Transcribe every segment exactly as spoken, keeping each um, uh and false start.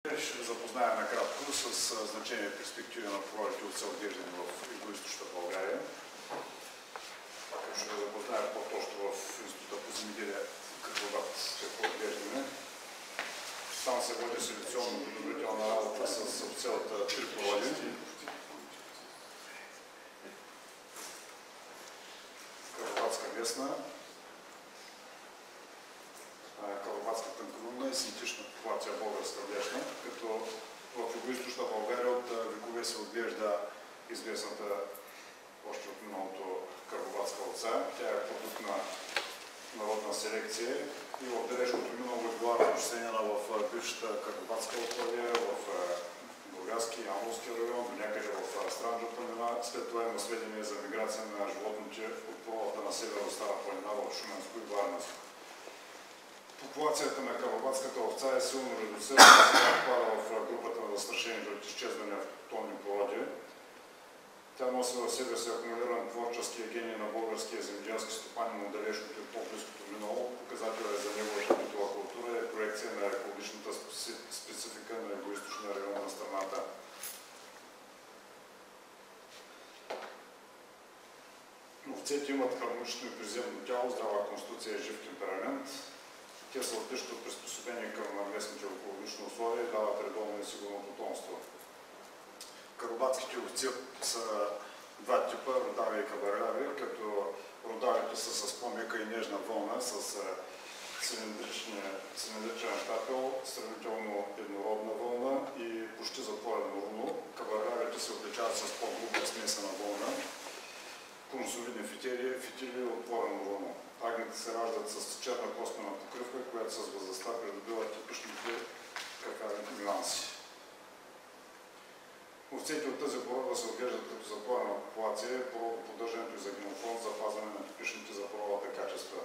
Ще ви запозная накратко с значение и перспективи на природите от отглеждане в Югоизточна България. Ще ви запозная по-точно в Института по земеделие Карбоват, какво отглеждаме. Там се води селекционно-подобрителна работа с целата три породи. Карбоватска местна, Карбоватска тънколунна и синтетична популация българска млечна, като в Югоизточна България от векове се отглежда известната още от миналото карбоватска овца. Тя е продукт на народна селекция и в далечното минало е била разпространена в бившата карбоватска околия, в Бургаски и Ямболски район, до някъде в Странджа планина. След това има сведения за миграция на животните от проводата на севера от Стара планина в Шуменско и Варненско. Популацията на карбоватската овца е силно редуцирана, се отпада в групата на застрашените от изчезване автохтонни породи. Тя носи в себе си акумулиран творческия гений на българския земеделски стопанин от далечното и по-близкото минало. Показател е за неговата битова култура и проекция на екологичната специфика на югоизточния район на страната. Овцете имат хармонично и приземно тяло, здрава конституция и жив темперамент. Те са отлично приспособени към местните екологични условия и дават редовно и сигурно потомство. Карбоватските овци са два типа, родави и кабарави, като родавите са с по-мека и нежна вълна, с цилиндричен щапел, сравнително еднородна вълна и почти затворено руно. Кабаравите се отличават с по-груба смесена вълна, конусовидни фитили, фитили и отворено руно. Агнете се раждат с черна костена покривка, която с възрастта придобива типичните какави нюанси. Овцете от тази порода се отглеждат като затворена популация, породоподдържането и за генофонд, запазване на типичните за породата качества.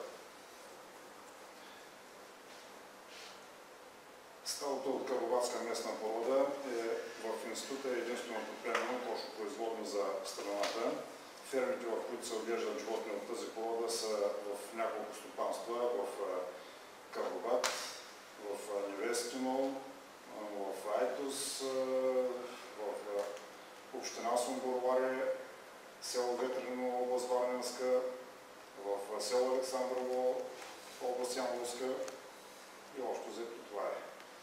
Сталото от карбоватска местна порода е в института единственото племенно точно производно за страната. Фермите, в които се отглеждат животни от тази порода, са в няколко стопанства, в Карбоват, в Невестино, в Айтос, в община Сунгуровари, село Ветрино, област Варненска, в село Александрово, област Ямболска и общо взето това е.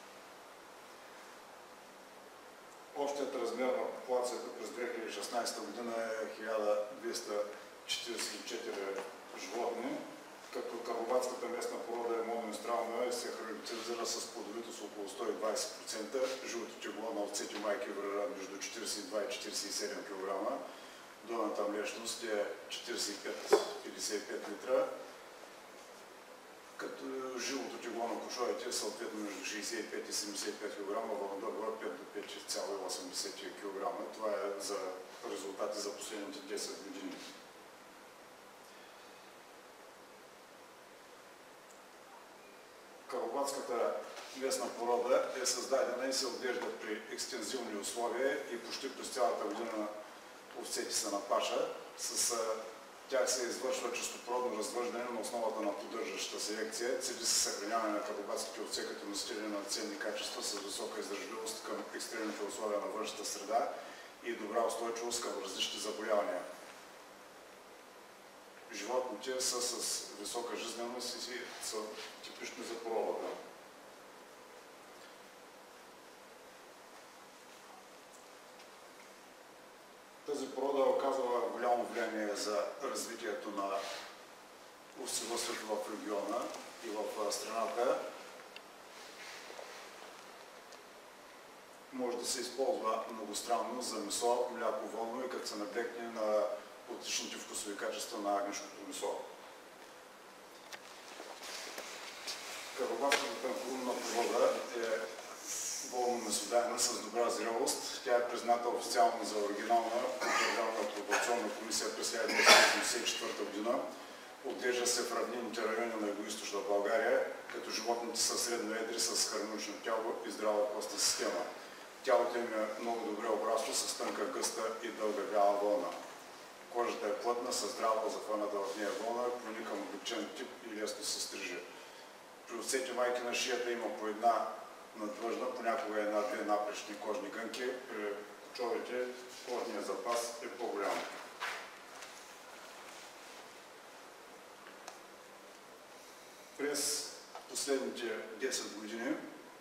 Общият размер на популацията през две хиляди и шестнадесета година е хиляда двеста четиридесет и четири животни, като карбоватската местна порода е мононестрална и се характеризира с плодовитост около сто и двадесет процента. Живото тегло на овцете майки варира между четиридесет и два и четиридесет и седем килограма. Дойната млечност е четиридесет и пет до петдесет и пет литра, като живото тегло на кошовете е съответно между шейсет и пет и седемдесет и пет килограма, в дърва пет до пет цяло и осемдесет килограма. Това е за резултати за последните десет години. Карбоватската местна порода е създадена и се отглежда при екстензивни условия и почти през цялата година овцете са на паша. С тях се извършва чистопородно развъждане на основата на поддържаща селекция. Цели се съхраняване на карбоватските овце като носители на ценни качества с висока издържливост към екстремните условия на външната среда и добра устойчивост към различни заболявания. Животните са с висока жизненост и са типични за породата. Тази порода оказва голямо влияние за развитието на овцевъдството в региона и в страната. Може да се използва многостранно за месо, мляко, вълно и като се наблегне на отличните вкусови качества на агнешното месо. Карбоватската тънколунна порода е волно месодайна с добра зрелост. Тя е призната официално за оригинална от Държавната апробационна комисия през хиляда деветстотин осемдесет и четвърта година. Отглежда се в равнинните райони на Югоизточна България, като животните са средноедри с хармонично тяло и здрава костна система. Тялото им е много добре обрасло с тънка, гъста и дълга бяла вълна. Кожата е плътна, с здраво захваната в нея вълна, клони към облегчен тип и лесно се стрижи. При овцете майки на шията има по една надвъжна, понякога една млечни кожни гънки, при кучовете кожният запас е по-голям. През последните десет години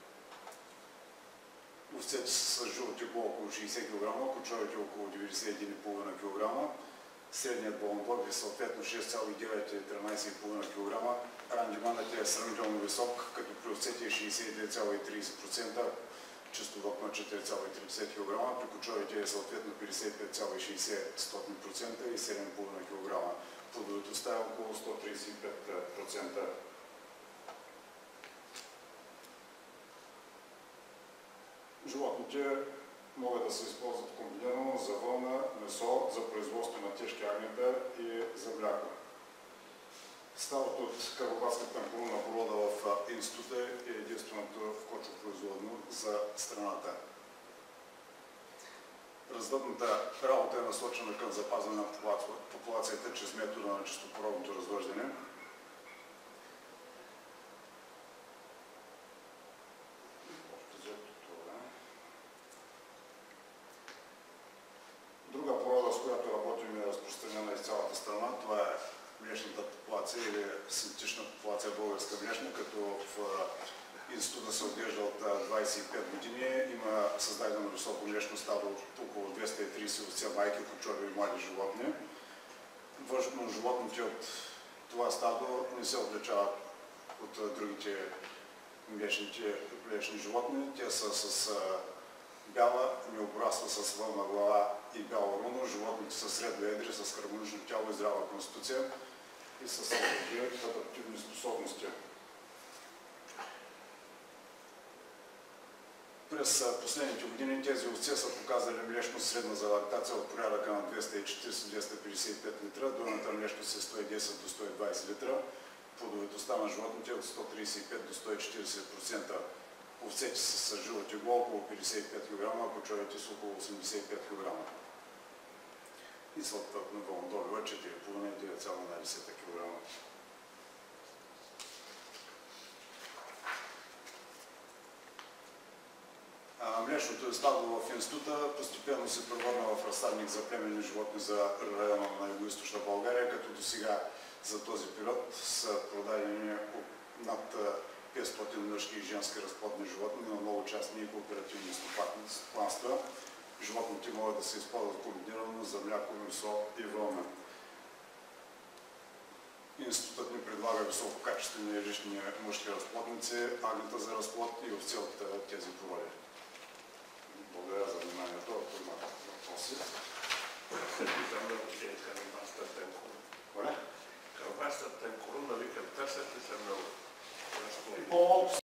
овцете с живо тегло около шейсет килограма, кучовете около деветдесет и един и половина килограма, средният болноблок е съответно шест цяло и девет и тринадесет и половина килограма. Рандиманът е сравнително висок, като при овцете е шейсет и две цяло и тридесет процента, чистовок на четири цяло и тридесет килограма, при кучовете е съответно петдесет и пет цяло и шейсет процента и седем и половина килограма. Плодовитостта е около сто тридесет и пет процента. Животните могат да се използват комбинирано за вълна, месо, за производство на тежки агнета и за мляко. Ставът от карбопатска тънколунна порода в института е единственото вкочопроизводно за страната. Развъдната работа е насочена към запазване на популацията чрез метода на чистопородното развъждане. Друга порода, с която работим, е разпространена из цялата страна. Това е млечната популация или синтетична популация българска млечна, като в института се отглежда от двадесет и пет години. Има създадено високо млечно стадо от около двеста и тридесет овце, майки, кучови и млади животни. Външно животните от това стадо не се отличават от другите млечните млечни животни. Те са с бяла, не обраства с вълна глава и бяло руно. Животните са средно едри, с хармонично тяло и здрава конституция и с адаптивни способности. През последните години тези овце са показали млечност средна за лактация от порядъка на двеста и четиридесет до двеста петдесет и пет литра, дойната млечност е сто и десет до сто и двадесет литра, плодовитостта на животните е от сто тридесет и пет до сто и четиридесет процента. Овцете с живо тегло около петдесет и пет килограма, а кучовете с около осемдесет и пет килограма. И съответно вълнодобива четири и половина до девет цяло една десета килограма. Млечното стадо в института постепенно се превърна в разсадник за племенни животни за района на югоизточна България, като до сега за този период са продадени над петстотин мъжки и женски разплодни животни на много частни и кооперативни стопанства. Животните могат да се използват комбинирано за мляко, месо и вълна. Институтът ни предлага висококачествени лични мъжки разплодници, агнета за разплод и овце от тези породи. Благодаря за вниманието. Ако има въпроси. Карбастата тънколунна, вика, търсят ли се много?